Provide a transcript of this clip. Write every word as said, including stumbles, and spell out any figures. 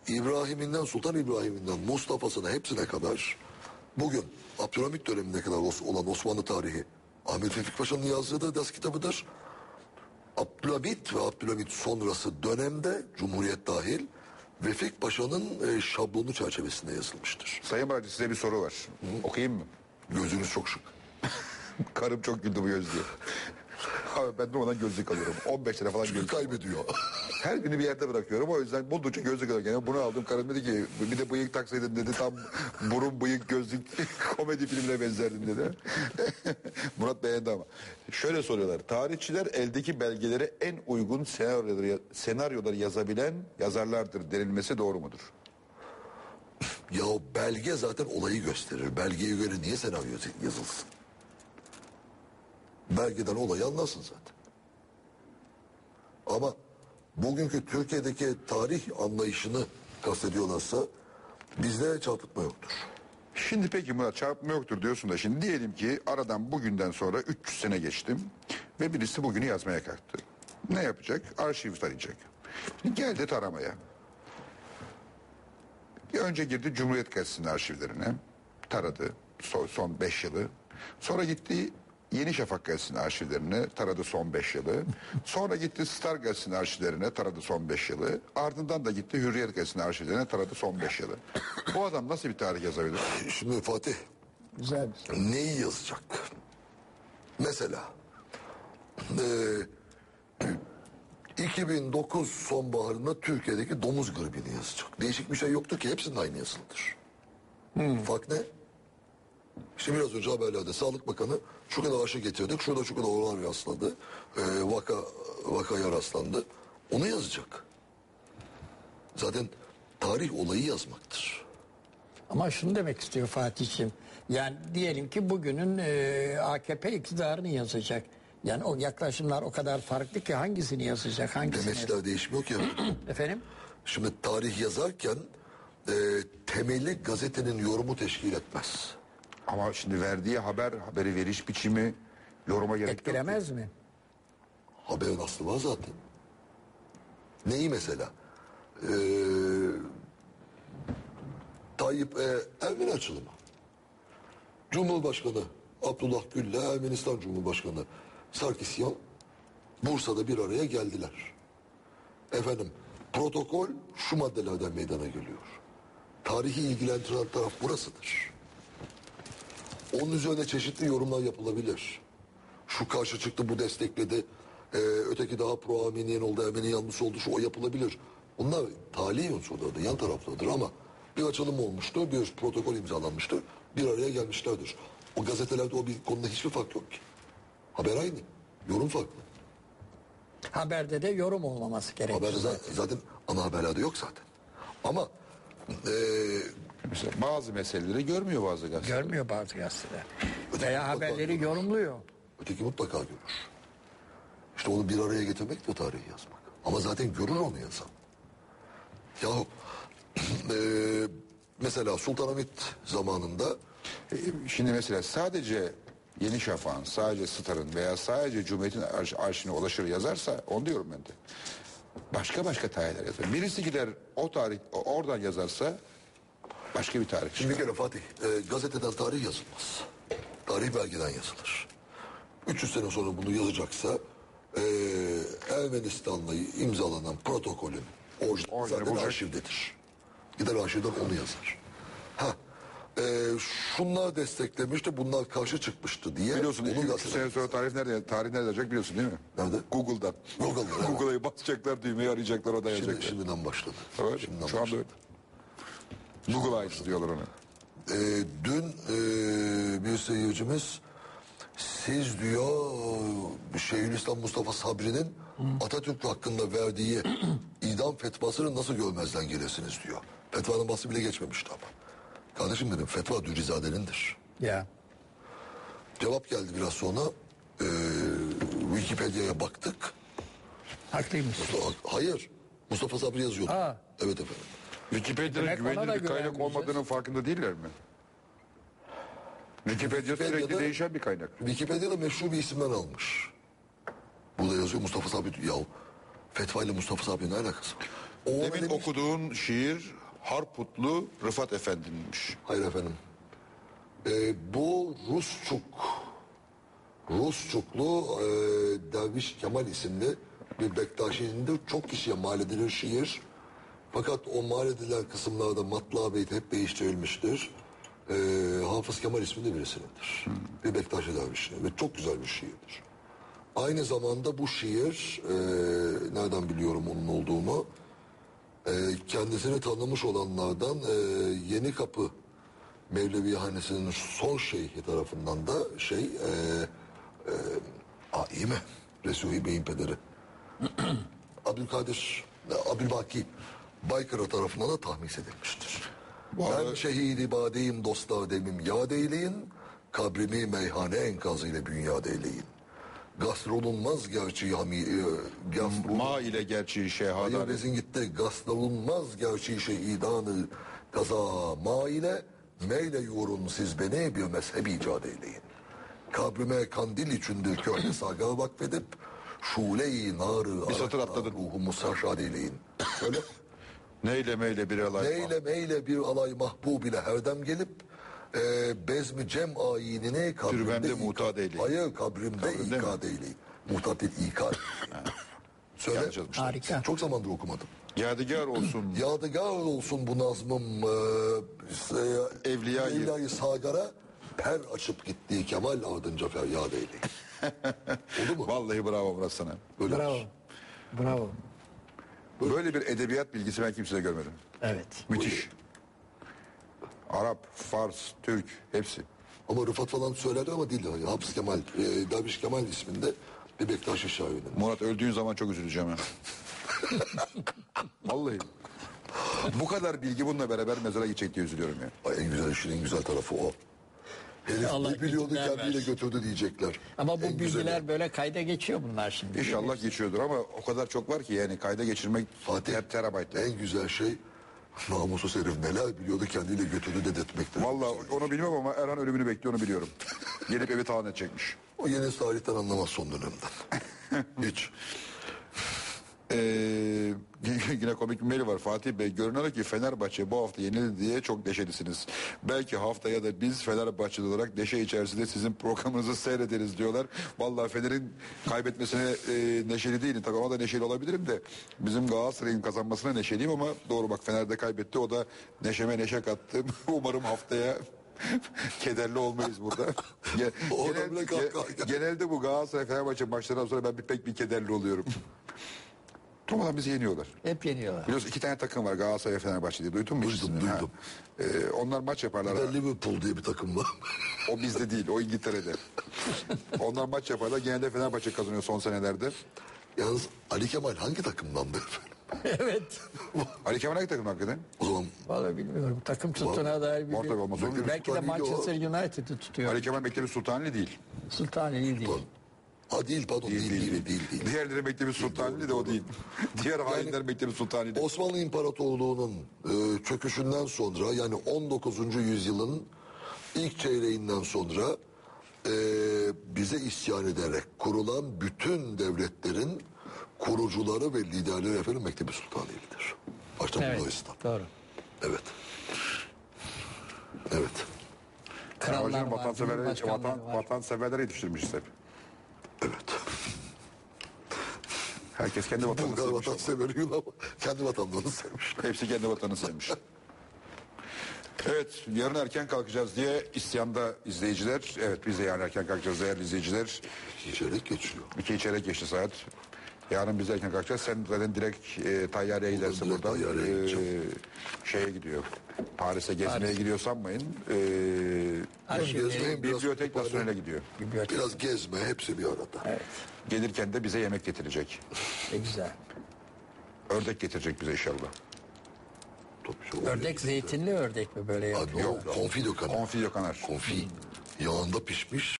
İbrahim'inden, Sultan İbrahim'inden Mustafa'sına hepsine kadar bugün Abdülhamit dönemine kadar olan Osmanlı tarihi Ahmet Vefik Paşa'nın yazdığı ders kitabıdır. Abdülhamit ve Abdülhamit sonrası dönemde Cumhuriyet dahil Vefik Paşa'nın e, şablonu çerçevesinde yazılmıştır. Sayın Barcı, size bir soru var. Hı. Okuyayım mı? Gözünüz çok şık. Karım çok güldü bu gözlüğü. Abi ben durmadan gözlük alıyorum. on beş lira falan Çünkü gözlük kaybediyor. Her birini bir yerde bırakıyorum. O yüzden buldukça gözlük alıyorum. Yani bunu aldım. Karım dedi ki bir de bıyık taksaydın dedi. Tam burun bıyık gözlük komedi filmine benzerdin dedi. Murat beğendi ama. Şöyle soruyorlar. Tarihçiler eldeki belgelere en uygun senaryoları, senaryoları yazabilen yazarlardır denilmesi doğru mudur? Ya belge zaten olayı gösterir. Belgeye göre niye senaryo yazılsın? Belgeden olayı anlarsın zaten. Ama bugünkü Türkiye'deki tarih anlayışını kastediyorlarsa bizde çarpıtma yoktur. Şimdi peki Murat, çarpma yoktur diyorsun da şimdi diyelim ki aradan bugünden sonra üç yüz sene geçtim ve birisi bugünü yazmaya kalktı. Ne yapacak? Arşiv tarayacak. Şimdi geldi taramaya. Önce girdi Cumhuriyet Gazetesi'nin arşivlerine. Taradı son, son beş yılı. Sonra gitti Yeni Şafak Gazetesi'nin arşivlerine, taradı son beş yılı. Sonra gitti Star Gazetesi'nin arşivlerine, taradı son beş yılı. Ardından da gitti Hürriyet Gazetesi'nin arşivlerine, taradı son beş yılı. Bu adam nasıl bir tarih yazabilir? Şimdi Fatih, güzel bir soru. Neyi yazacak? Mesela e, iki bin dokuz sonbaharında Türkiye'deki domuz gribini yazacak. Değişik bir şey yoktu ki, hepsinin aynı yazılıdır. Hmm. Fark ne? İşte biraz önce haberlerde Sağlık Bakanı şu kadar aşı getirdik, şurada şu kadar oran rastladı, e, vaka vakaya rastlandı. Onu yazacak. Zaten tarih olayı yazmaktır. Ama şunu demek istiyor Fatih'ciğim. Yani diyelim ki bugünün e, A K P iktidarını yazacak. Yani o yaklaşımlar o kadar farklı ki hangisini yazacak, hangisini Demeçler yazacak? değişmiyor ki. Efendim? Şimdi tarih yazarken e, temeli gazetenin yorumu teşkil etmez. Ama şimdi verdiği haber, haberi veriş biçimi yoruma gerek yok. Etkilemez mi? Haberin aslı var zaten. Neyi mesela? Ee, Tayyip e, Ermeni açılımı. Cumhurbaşkanı Abdullah Gül'le Ermenistan Cumhurbaşkanı Sarkisyan Bursa'da bir araya geldiler. Efendim, protokol şu maddelerden meydana geliyor. Tarihi ilgilendiren taraf burasıdır. Onun üzerine çeşitli yorumlar yapılabilir. Şu karşı çıktı, bu destekledi. Ee, öteki daha pro-Ermeniyen oldu, Ermeni yanlısı oldu, şu o yapılabilir. Bunlar tali unsurlardır, yan taraflardır ama bir açılım olmuştur, bir protokol imzalanmıştır, bir araya gelmişlerdir. O gazetelerde o bir konuda hiçbir fark yok ki. Haber aynı, yorum farklı. Haberde de yorum olmaması gerekiyor. Haber zaten, zaten ana haberlerde yok zaten. Ama e, mesela bazı meseleleri görmüyor bazı gazeteler. Görmüyor bazı gazeteler. Öteki Veya haberleri görür. yorumluyor. Öteki mutlaka görür. İşte onu bir araya getirmek de tarihi yazmak. Ama zaten görür onu yazan. Yahu e, mesela Sultanahmet zamanında E, Şimdi mesela sadece Yeni Şafak'ın, sadece Star'ın veya sadece Cumhuriyet'in arş arşivine ulaşır yazarsa, onu diyorum ben de. Başka başka tarihler yazar. Birisi gider o tarih o- oradan yazarsa başka bir tarih şimdi bir çıkar. kere Fatih e, gazeteden tarih yazılmaz. Tarih belgeden yazılır. üç yüz sene sonra bunu yazacaksa e, Ermenistan'la imzalanan protokolün orijinali Orijinali zaten bulacak. arşivdedir. Gider arşivden onu yazar. Ha, e, şunlar desteklemişti, bunlar karşı çıkmıştı diye. Biliyorsun onu üç gazeteden sene sonra yazar. tarih nerede, tarih nerede yazacak biliyorsun değil mi? Nerede? Google'dan. Google'dan, evet. Google'a basacaklar, düğmeyi arayacaklar, o da Şimdi, yazacaklar. şimdiden başladı. Evet, Şimdiden şu anda başladı. öyle. Google Eyes diyorlar ona. E, dün e, bir seyircimiz siz diyor Şeyhülislam Mustafa Sabri'nin Atatürk hakkında verdiği idam fetvasını nasıl görmezden gelirsiniz diyor. Fetvanın bahsi bile geçmemişti ama. Kardeşim dedim, fetva Dürrizade'nindir. Ya. Cevap geldi biraz sonra. E, Wikipedia'ya baktık. Haklıymış. Hayır. Mustafa Sabri yazıyordu. Aa. Evet efendim. Wikipedia'nın Demek ona güvenilir da bir kaynak güvenmeyeceğiz. olmadığının farkında değiller mi? Wikipedia sürekli Wikipedia'da- değişen bir kaynak. Wikipedia'da meşhur bir isimden almış. Burada yazıyor Mustafa Sabri. Ya fetva ile Mustafa Sabri'nin ne alakası var? O ona Demin demiş- okuduğun şiir Harputlu Rıfat Efendi'ninmiş. Hayır efendim. Ee, bu Rusçuk, Rusçuklu e, Derviş Kemal isimli bir Bektaşi'nin de çok kişiye mal edilir şiir. Fakat o mal edilen kısımlarda matla beyt hep değiştirilmiştir. Ee, Hafız Kemal isminde birisinindir. Bir Bektaşi Derviş'in ve çok güzel bir şiirdir. Aynı zamanda bu şiir, e, nereden biliyorum onun olduğunu, e, kendisini tanımış olanlardan e, Yeni Kapı Mevlevihanesi'nin son şeyhi tarafından da şey, e, e, aa, iyi mi? Resulü Bey'in pederi. Abdülkadir, Abdülbaki Baykara tarafından da tahmis edilmiştir. Ben şehidi badeyim dostlar demim yad eyleyin, kabrimi meyhane enkazıyla bünyad eyleyin. Gastrolunmaz gerçeği hami, e, gastrolun, Ma ile gerçeği Hayır şehadane. bezin gitti. Gastrolunmaz gerçeği şehidanı kaza ma ile meyle yorun siz beni bir mezhep icat eyleyin. Kabrime kandil içindir köhne saga vakfedip şule-i narı Bir satır arakla atladın. ruhumu sarşad eyleyin. Şöyle Neyle meyle bir alay. meyle meyle bir alay mahbub ile herdem gelip e, bezmi cem ayinini kabrimde Türbemde ikad- mutat eyleyin. Hayır kabrimde Kabrimde mi? ikad eyleyin. Mutat değil ikad. Söyle. Yanlış yazmışlar. Harika. Çok zamandır okumadım. Yadigar olsun. Yadigar olsun bu nazmım e, e, Evliya-i- Evliya-i Sagar'a per açıp gittiği Kemal ardınca feryat eyleyin. Oldu mu? Vallahi bravo Murat sana. Böyle Bravo. Bravo. Böyle bir edebiyat bilgisi ben kimsede görmedim. Evet. Müthiş. Arap, Fars, Türk hepsi. Ama Rıfat falan söylerdi ama değil. Yani. Hafız Kemal, e, Derviş Kemal isminde bir Bektaşi şairinin. Murat öldüğün zaman çok üzüleceğim ha. Vallahi. Bu kadar bilgi bununla beraber mezara gidecek diye üzülüyorum ya. Ay, en güzel işin en güzel tarafı o. Herif Allah ne biliyordu iyilikler kendiyle versin. götürdü diyecekler. Ama bu En bilgiler güzeli. böyle kayda geçiyor bunlar şimdi. İnşallah geçiyordur ama o kadar çok var ki yani kayda geçirmek Fatih, ter terabaytlar. en güzel şey namussuz herif neler biliyordu kendiyle götürdü dedetmektir. Vallahi onu bilmem ama Erhan ölümünü bekliyor onu biliyorum. Gelip evi talan edecekmiş. O yeni tarihten anlamaz son dönemden. Hiç. Ee, yine komik bir mail var. Fatih Bey, görünüyor ki Fenerbahçe bu hafta yenildi diye çok neşelisiniz. Belki haftaya da biz Fenerbahçeli olarak neşe içerisinde sizin programınızı seyrederiz diyorlar. Vallahi Fener'in kaybetmesine e, neşeli değilim. Tabii ona da neşeli olabilirim de bizim Galatasaray'ın kazanmasına neşeliyim ama doğru bak Fener de kaybetti. O da neşeme neşe kattı. Umarım haftaya kederli olmayız burada. Ge- Orada bile genel- kahkaha ge- genelde bu Galatasaray Fenerbahçe maçlarından sonra ben bir pek bir kederli oluyorum. Durmadan bizi yeniyorlar. Hep yeniyorlar. Biliyorsun iki tane takım var Galatasaray ve Fenerbahçe diye. Duydun mu? Duydum, ikisini? duydum. Ha. Ee, onlar maç yaparlar. Bir de Liverpool diye bir takım var. O bizde değil, o İngiltere'de. Onlar maç yaparlar. Genelde Fenerbahçe kazanıyor son senelerde. Yalnız Ali Kemal hangi takımdandı efendim? Evet. Ali Kemal hangi takım hakikaten? O zaman Vallahi bilmiyorum. Takım tuttuğuna dair bir... Ortak olmaz olur mu? Belki de Sultaniydi o. Manchester United'ı tutuyor. Ali Kemal Mektebi Sultanlı değil. Sultaneli değil. ha değil pardon değil değil değil değil. değil. Diğerleri Mektebi Sultanlı da o değil. Diğer hainler Mektebi Sultanlı değil. Osmanlı İmparatorluğu'nun e, çöküşünden sonra yani on dokuzuncu yüzyılın ilk çeyreğinden sonra e, bize isyan ederek kurulan bütün devletlerin kurucuları ve liderleri efendim Mektebi Sultaniyelidir. Başta Evet. Bulgaristan. Doğru. Evet. Evet. Krallar Hocam var, vatanseverleri, cumhurbaşkanları vatan, var. vatanseverleri yetiştirmişiz hep. Evet. Herkes kendi vatanını Bulgar sevmiş. vatan severi ama kendi vatanlarını sevmiş. Hepsi kendi vatanını sevmiş. Evet, yarın erken kalkacağız diye isyanda izleyiciler. Evet, biz de yarın erken kalkacağız değerli izleyiciler. İçerik geçiyor. İki çeyrek geçti saat. Yarın biz de erken kalkacağız. Sen zaten direkt e, tayyareye gidersin direkt buradan. tayyareye E, gideceğim. şeye gidiyor. Paris'e gezmeye Paris. gidiyor sanmayın. E, Arşivleri, Gezmeyin, biraz bibliotek kütüphane, nasyonele gidiyor. bibliotek. Biraz gezme hepsi bir arada. Evet. Gelirken de bize yemek getirecek. Ne güzel. Ördek getirecek bize inşallah. Tabii canım. Ördek zeytinli ördek mi böyle Ha, yapıyor? no, konfi dökanı. Konfi yok anar. Konfi. Yağında pişmiş